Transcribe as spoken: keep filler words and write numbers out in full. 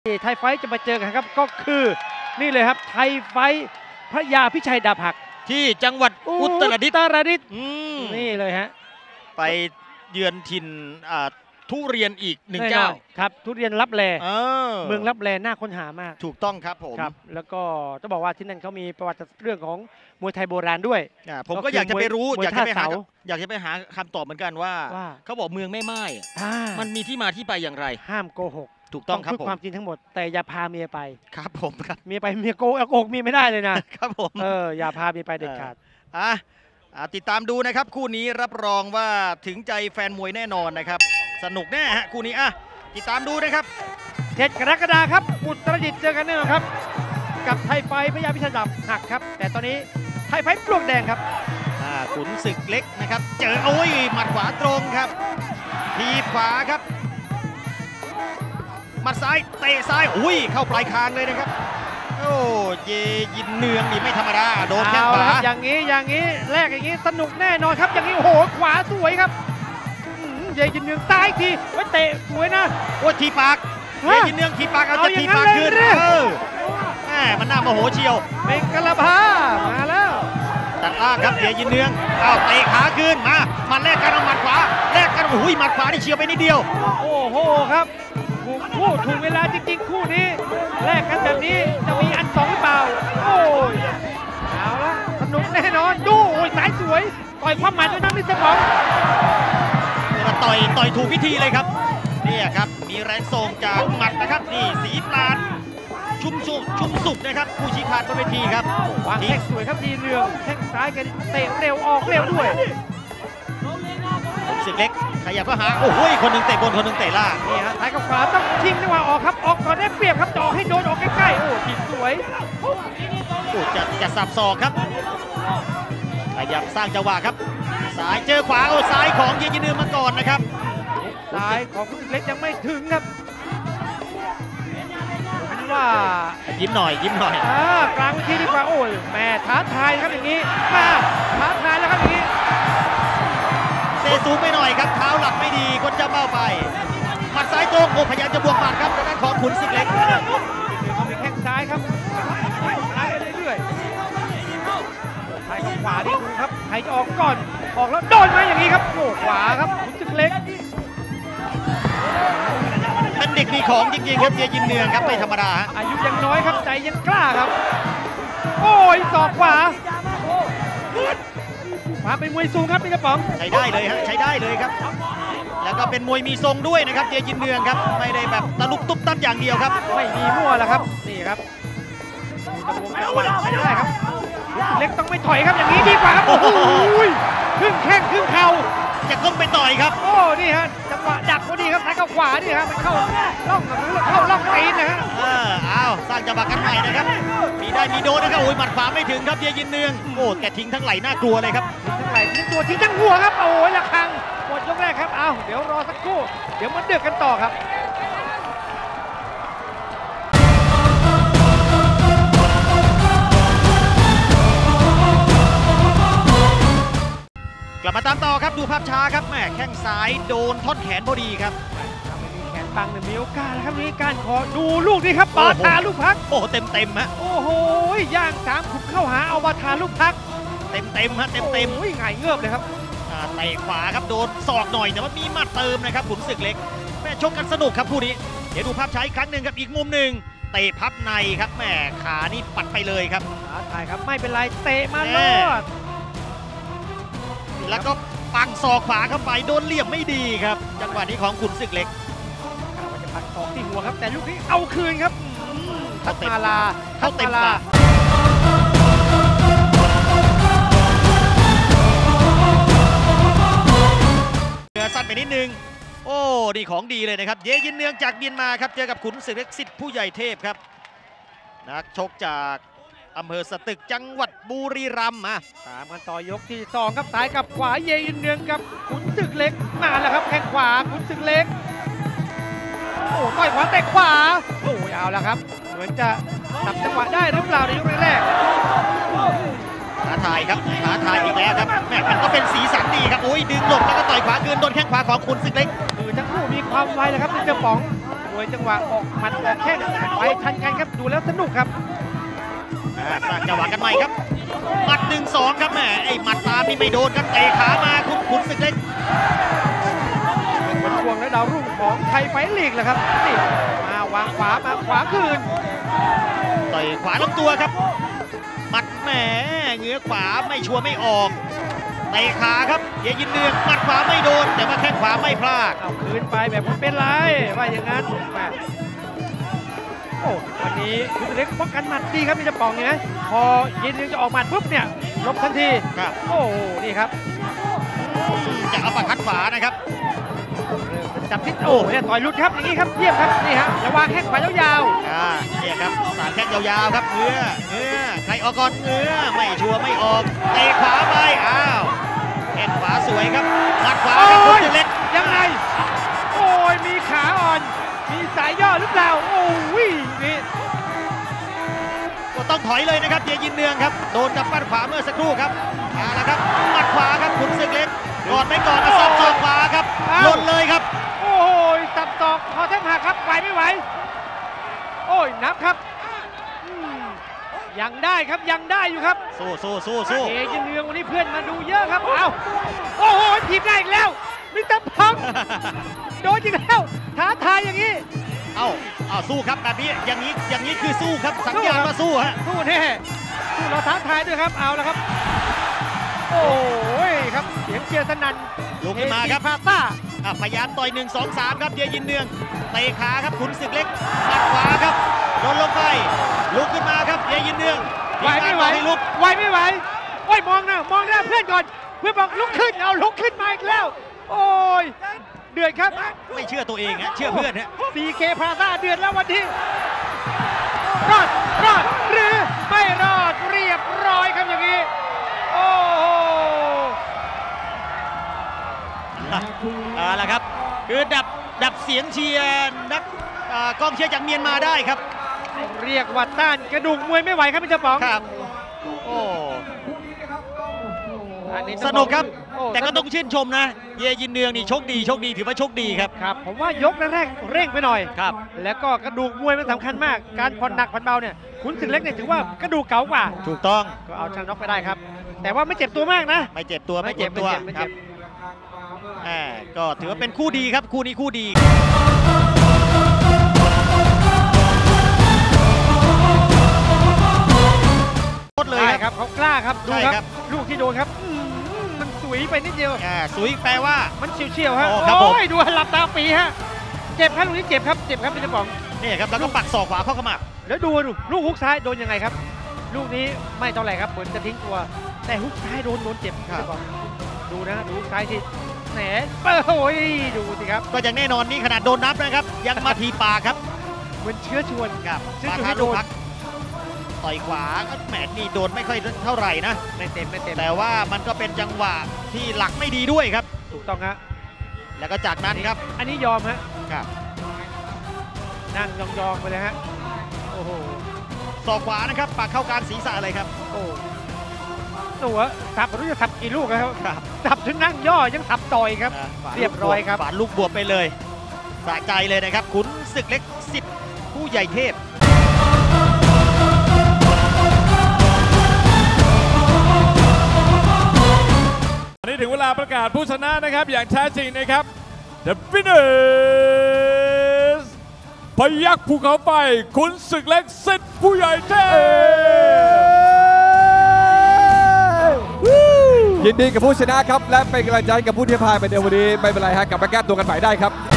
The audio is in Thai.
ไทยไฟจะมาเจอกันครับก็คือนี่เลยครับไทยไฟพระยาพิชัยดาบหักที่จังหวัดอุตรดิตถ์อุตรดิตถ์นี่เลยฮะไปเยือนถิ่นทุเรียนอีกหนึ่งเจ้าครับทุเรียนลับแลเออเมืองลับแลน่าค้นหามากถูกต้องครับผมครับแล้วก็จะบอกว่าที่นั่นเขามีประวัติเรื่องของมวยไทยโบราณด้วยผมก็อยากจะไปรู้อยากจะไปหาอยากจะไปหาคำตอบเหมือนกันว่าเขาบอกเมืองแม่ไม้มันมีที่มาที่ไปอย่างไรห้ามโกหกถูกต้องครับผมความจริงทั้งหมดแต่อย่าพาเมียไปครับผมครับเมียไปเมียโกหกเมียไม่ได้เลยนะครับผมเอออย่าพาเมียไปเด็ดขาดอ่ะติดตามดูนะครับคู่นี้รับรองว่าถึงใจแฟนมวยแน่นอนนะครับสนุกแน่ฮะคู่นี้อ่ะติดตามดูนะครับเจ็ดกรกฎาคมครับอุตรดิตถ์เจอกันแน่นอนครับกับไทยไฟพระยาพิชัยดาบหักครับแต่ตอนนี้ไทยไฟปลวกแดงครับขุนศึกเล็กนะครับเจอโอ้ยหมัดขวาตรงครับทีขวาครับหมัดซ้ายเตะซ้ายอุ้ยเข้าปลายคางเลยนะครับโอ้เยยินเนืองนี่ไม่ธรรมดาโดนแข้งขวาอย่างนี้อย่างนี้แรกอย่างนี้สนุกแน่นอนครับอย่างนี้โอ้โหขวาสวยครับเยยินเนืองซ้ายทีไว้เตะสวยนะโอ้ทีปากเยยินเนืองทีปากเอาจะทีปากขึ้นเออแหมมันน่าโมโหเชียวเป็นกะละพามาแล้วตัดล่างครับเยยินเนืองเอาเตะขาขึ้นมามันแลกกันเอาหมัดขวาแลกกันโอ้ยหมัดขวาที่เฉียวไปนิดเดียวโอ้โหครับถูกคู่ถูกเวลาจริงๆคู่นี้แลกกันแบบนี้จะมีอันสองหรือเปล่าโอ้ยเอาละสนุกแน่นอนดูโอ้ยสายสวยต่อยความหมายด้วยนะมิสเตอร์ป๋องต่อยต่อยถูกวิธีเลยครับนี่ครับมีแรงส่งจากหมัดนะครับนี่สีปราณชุ่มชุบชุ่มสุกนะครับผู้ชี้ขาดบนเวทีครับวางแข้งสวยครับดีเรืองแข้งซ้ายกันเตะเร็วออกเร็วด้วยศึกเล็กขยับก็หาโอ้โหคนหนึ่งเตะบนคนหนึ่งเตะล่างนี่ฮะท้ายกับขวาต้องทิ้งจังหวะออกครับออกก่อนได้เปรียบครับจ่อให้โดนออกใกล้ๆโอ้ทิ้งสวยโอ้จะจะสับศอกครับขยับสร้างจังหวะครับซ้ายเจอขวาโอ้ซ้ายของเยยินเนืองมาก่อนนะครับซ้ายของศึกเล็กยังไม่ถึงครับว่ายิ้มหน่อยยิ้มหน่อยอ่ากลางวิธีดีกว่าโอ้ยแม่ท้าทายครับอย่างนี้มาท้าทายแล้วครับอย่างนี้เตะสูงไปหน่อยครับเท้าหลักไม่ดีคนจะเบ้าไปหมัดซ้ายตรงโอ้พยายามจะบวกหมัดครับทางด้านของขุนศึกเล็กเขามีแข้งซ้ายครับซ้ายไปเรื่อยๆซ้ายกับขวานี่ดูครับใครจะออกก่อนออกแล้วโดนมาอย่างนี้ครับโอ้ขวาครับขุนศึกเล็กเป็นเด็กมีของจริงๆครับเยยินเนืองครับไม่ธรรมดาอายุยังน้อยครับใจยังกล้าครับโอ้ยศอกขวามาเป็นมวยสูงครับพี่กระป๋องใช้ได้เลยฮะใช้ได้เลยครับแล้วก็เป็นมวยมีทรงด้วยนะครับเยยินเนืองครับไม่ได้แบบตะลุกตุ๊บตับอย่างเดียวครับไม่มีมั่วแล้วครับนี่ครับตะวงจังหวะใช้ได้ครับเล็กต้องไม่ถอยครับอย่างนี้ดีกว่าครับโอ้โหครึ่งแข้งครึ่งเข่าจะก้มไปต่อยครับโอ้นี่ฮะจังหวะดักพอดีครับซ้ายกับขวานี่ครับมันเข้าล่องเข้าล่องตีนนะฮะเออเอาสร้างจังหวะกันใหม่นะครับมีได้มีโดนนะครับโอ้ยหมัดขวาไม่ถึงครับเยยินเนืองโอ้แกทิ้งทั้งไหล่น่ากลัวเลยครับทิ้งทั้งไหล่ทิ้งตัวทิ้งทั้งหัวครับโอ้ยระฆังหมดยกแรกครับเอาเดี๋ยวรอสักครู่เดี๋ยวมันเดือดกันต่อครับกลับมาตามต่อครับดูภาพช้าครับแม่แข้งซ้ายโดนท่อนแขนพอดีครับไม่มีแขนบังเนี่ยมีโอกาสนะครับนี่การขอดูลูกนี้ครับบาทาลูกพักโอ้เต็มเต็มฮะโอ้โหย่างสามขุมเข้าหาเอาบาทาลูกพักเต็มเต็มฮะเต็มเต็มโอ้ยไงเงือบเลยครับเตะขวาครับโดนศอกหน่อยแต่ว่ามีมาเติมนะครับขุนศึกเล็กแม่ชกกันสนุกครับคู่นี้เดี๋ยวดูภาพช้าอีกครั้งหนึ่งครับอีกมุมหนึ่งเตะพับในครับแม่ขานี่ปัดไปเลยครับขาถ่ายครับไม่เป็นไรเตะมาลอดแล้วก็ปังศอกขวาเข้าไปโดนเหลี่ยมไม่ดีครับจังหวะนี้ของขุนศึกเล็กกะว่าจะปัดศอกที่หัวครับแต่ลูกนี้เอาคืนครับทัศมาลาเข้าเต็มปากเหนือสั้นไปนิดนึงโอ้นี่ของดีเลยนะครับเยยินเนืองจากเมียนมาครับเจอกับขุนศึกเล็กสิทธิ์ผู้ใหญ่เทพครับนักชกจากอำเภอสตึกจังหวัดบุรีรัมย์มาตามกันต่อยกที่สองครับซ้ายกับขวาเยยินเนืองกับขุนศึกเล็กมาแล้วครับแข้งขวาขุนศึกเล็กโอ้ต่อยขวาเตะขวาโอ้ยเอาแล้วครับเหมือนจะจับจังหวะได้หรือเปล่าในยกแรกท้าทายครับท้าทายอีกแล้วครับแม่มันก็เป็นสีสันดีครับโอ้ยดึงหลบแล้วก็ต่อยขวาคืนโดนแข้งขวาของขุนศึกเล็กคือทั้งคู่มีความไวเลยครับที่จะป๋องมวยจังหวะออกหมัดออกแข้งไปทันกันครับดูแล้วสนุกครับอ่าสร้างจังหวะกันใหม่ครับหมัดหนึ่งสองครับแหมไอ้หมัดตามนี่ไม่โดนครับเตะขามาคุณขุนศึกเล็กเป็นคนทวงและดาวรุ่งของไทยไฟท์ลีกแหละครับนี่มาวางขวามาขวาคืนต่อยขวาลำตัวครับหมัดแหมเงื้อขวาไม่ชัวร์ไม่ออกเตะขาครับเยยินเนืองหมัดขวาไม่โดนแต่ว่าแข้งขวาไม่พลาดเอาคืนไปแบบไม่เป็นไรว่าอย่างนั้นแหมโอ้วันนี้คุณเล็กป้องกันหมัดดีครับนี่จะปองเนี่ยพอยินเนืองจะออกหมัดปุ๊บเนี่ยลบทันทีครับโอ้โหนี่ครับจะเอาปากคัดขวานะครับจับทิศโอ้เนี่ยต่อยหลุดครับอย่างนี้ครับเทียบครับนี่ฮะระวางแข้งขวายาวอ่าเนี่ยครับสามแข้งยาวๆครับเงื้อเงื้อใครออกก่อนเงื้อไม่ชัวร์ไม่ออกเตะขวาไปอ้าวแข้งขวาสวยครับหมัดขวาครับขุนศึกเล็กๆยังไงโอ้ยมีขาอ่อนมีสายย่อหรือเปล่าโอ้ยนี่ก็ต้องถอยเลยนะครับเยยินเนืองครับโดนกับปั้นขวาเมื่อสักครู่ครับมาแล้วครับหมัดขวาครับขุนศึกเล็กกอดไปก่อนมาสับศอกขวาครับหล่นเลยครับโอ้ยตับตอกคอแทบหักครับไหวไม่ไหวโอ้ยนับครับอืมยังได้ครับยังได้อยู่ครับสู้สู้สู้สู้เอยินเนืองวันนี้เพื่อนมาดูเยอะครับเอาโอ้โหทีบได้อีกแล้วมิสเตอร์พังโดนอีกแล้วท้าทายอย่างนี้เอ้าเอาสู้ครับแบบนี้อย่างนี้อย่างนี้คือสู้ครับสัญญาณว่าสู้ฮะสู้แน่สู้เราท้าทายด้วยครับเอาแล้วครับโอ้ยครับเสียงเชียร์สนั่นลุกขึ้นมาครับพาต้าอ่ะพยายามต่อยหนึ่งสองสามครับเยยินเนืองเตะขาครับขุนศึกเล็กหมัดขวาครับโดนลงไปลุกขึ้นมาครับเยยินเนืองไหวไม่ไหวทีงานบอกให้ลุกไหวไม่ไหวโอ้ยมองหน้ามองหน้าเพื่อนก่อนเพื่อนบอกลุกขึ้นเอาลุกขึ้นมาอีกแล้วโอ้ยเดือดครับไม่เชื่อตัวเองฮะเชื่อเพื่อนฮะซี เค พาซ่าเดือดแล้ววันนี้รอดรอดหรือไม่รอดเรียบร้อยครับอย่างนี้โอ้โหเอาละครับคือดับดับเสียงเชียร์นักอ่ากองเชียร์จากเมียนมาได้ครับเรียกว่าต้านกระดูกมวยไม่ไหวครับพี่เจ้าป๋องครับโอ้อันนี้สนุกครับโอ้แต่ก็ต้องชื่นชมนะเยยินเนืองนี่โชคดีโชคดีถือว่าโชคดีครับครับผมว่ายกแรกๆเร่งไปหน่อยครับแล้วก็กระดูกมวยมันสำคัญมาก การผ่อนหนักผ่อนเบาเนี่ยขุนศึกเล็กเนี่ยถือว่ากระดูกเก่ากว่าถูกต้องก็เอาชนะน็อกไปได้ครับ แต่ว่าไม่เจ็บตัวมากนะไม่เจ็บตัวไม่ไม่เจ็เจ็บบตัวไม่เจ็บไม่คเจ็รับบ แหมก็ถือว่าเป็นคู่ดีครับคู่นี้คู่ดีหมดเลยได้คครับ รับเขากล้าครับดูใช่คครัรับ บลูกที่โดนครับอืมมันสวยไปนิดเดียวอ่าสุยแปลว่ามันเฉียวๆฮะโอ้ครับผมโอ้ยดูหลับตาปีฮะเจ็บครับลูกนี้เจ็บครับเจ็บครับพี่เจ้าป๋องเนี่ยครับแล้วก็ปักศอกขวาเข้าขมับแล้วดูดูลูกฮุกซ้ายโดนยังไงครับ ลูกนี้ไม่เท่าไหร่ครับเหมือนจะทิ้งตัว แต่ฮุกซ้ายโดนโดนเจ็บพี่เจ้าป๋องดูนะดูฮุกซ้ายที่แหนโอ้ยดูสิครับก็ยังแน่นอนนี่ขนาดโดนนับนะครับ ยังมาทีปากครับเหมือนเชื้อชวนกับซึ่งปาจุดทาที่โดลูกนพักต่อยขวาก็แหมนี่โดนไม่ค่อยเท่าไหร่นะไม่เต็มไม่เต็มแต่ว่ามันก็เป็นจังหวะที่หลักไม่ดีด้วยครับถูกต้องฮะแล้วก็จากนั้นครับอันนี้ยอมฮะครับนั่งยองๆไปเลยฮะโอ้โหศอกขวานะครับปักเข้ากลางศีรษะเลยครับโอ้หนูว่าสับไม่รู้จะสับกี่ลูกแล้วครับสับถึงนั่งย่อยังสับต่อยครับอ่าฝาเรียบร้อยครับฝาลูกบวบไปเลยสะใจเลยนะครับขุนศึกเล็กสิทธิ์ผู้ใหญ่เทพอันนี้ถึงเวลาประกาศผู้ชนะนะครับอย่างแท้จริงนะครับ The winners พยัคฆ์ภูเขาไฟขุนศึกเล็กสิทธิ์ผู้ใหญ่เทพยินดีกับผู้ชนะครับ และเป็นกำลังใจกับผู้ที่พ่ายไปในวันนี้ไม่เป็นไรฮะกลับมาแก้ตัวกันใหม่ได้ครับ